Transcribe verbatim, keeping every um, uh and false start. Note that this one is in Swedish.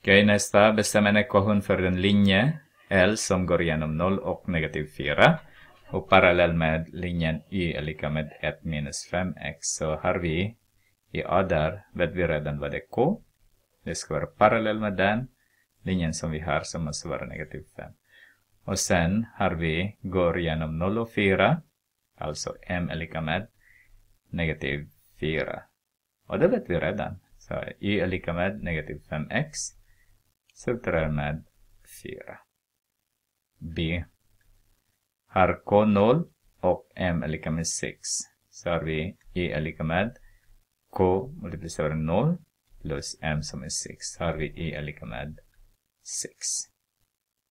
Okej, nästa. Bestäm en ekvation för en linje L som går igenom noll och negativ fyra. Och parallell med linjen Y är lika med ett minus fem x. Så har vi i A där, vet vi redan vad det är K. Det ska vara parallell med den linjen som vi har som måste vara negativ fem. Och sen har vi går igenom noll och fyra. Alltså M är lika med negativ fyra. Och det vet vi redan. Så Y är lika med negativ fem x. Subtraherar med fyra. B. Har K noll och M är lika med sex. Så har vi Y är lika med K multiplicerar noll plus M som är sex. Så har vi Y är lika med sex.